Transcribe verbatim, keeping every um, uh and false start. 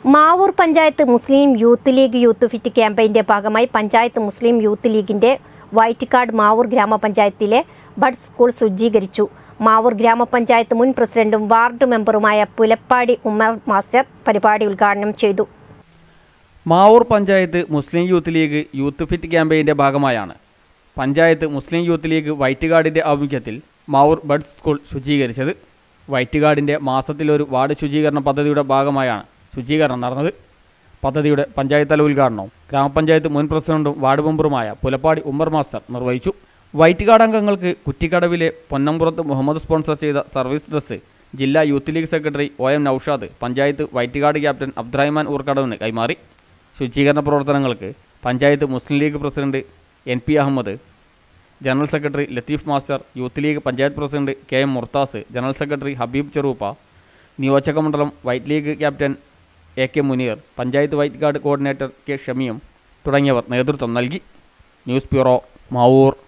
Mavoor panchayat Muslim youth league youth fit ക്യാമ്പയിന്റെ ഭാഗമായി panchayat Muslim youth ലീഗിന്റെ വൈറ്റിക്കാട് മാവൂർ ഗ്രാമപഞ്ചായത്തിലെ ബഡ് സ്കൂൾ ശുചീകരിച്ചു. മാവൂർ ഗ്രാമപഞ്ചായത്ത് മുൻ പ്രസിഡന്റും വാർഡ് മെമ്പറുമായ പുലപ്പാടി ഉമ്മർ മാസ്റ്റർ പരിപാടി ഉദ്ഘാടനം ചെയ്തു. Mavoor panchayat Muslim youth league youth fit ക്യാമ്പയിന്റെ ഭാഗമായാണ് പഞ്ചായത്ത് മുസ്ലിം യൂത്ത് ലീഗ് വൈറ്റിക്കാടിന്റെ ആഭിമുഖ്യത്തിൽ മാവൂർ ബഡ് സ്കൂൾ ശുചീകരിച്ചത്. വൈറ്റിക്കാടിന്റെ മാസത്തിലൊരു വാർഡ് ശുചീകരണ പദ്ധതിയുടെ ഭാഗമായാണ് ശുചീകരണം നടന്നത്. പദ്ധതിയുടെ പഞ്ചായത്ത് തല ഉദ്ഘാടനവും ഗ്രാമപഞ്ചായത്ത് മുൻ പ്രസിഡന്റും വാർഡ് മെമ്പറുമായ പുലപ്പാടി ഉമ്മർ മാസ്റ്റർ നിർവഹിച്ചു. വൈറ്റിക്കാട് അംഗങ്ങൾക്ക് കുറ്റിക്കടവിലെ പൊന്നംപുറത്ത് മുഹമ്മദ് സ്പോൺസർ ചെയ്ത സർവീസ് ഡ്രസ്സ് ജില്ലാ youth league secretary O M Naushad panchayat white guard captain Abdurahman ഊർക്കടവിന് കൈമാറി. ശുചീകരണ പ്രവർത്തനങ്ങൾക്ക് panchayat Muslim league president N P Ahmed, general secretary Latheef master, youth league panchayat president K M Murthas, general secretary Habeeb Cheruppa, നിയോജക മണ്ഡലം white league captain A K Muneer, panchayat white guard coordinator K ഷമിയും തുടങ്ങിയവർ നേതൃത്വം നൽകി. News bureau, Mavoor.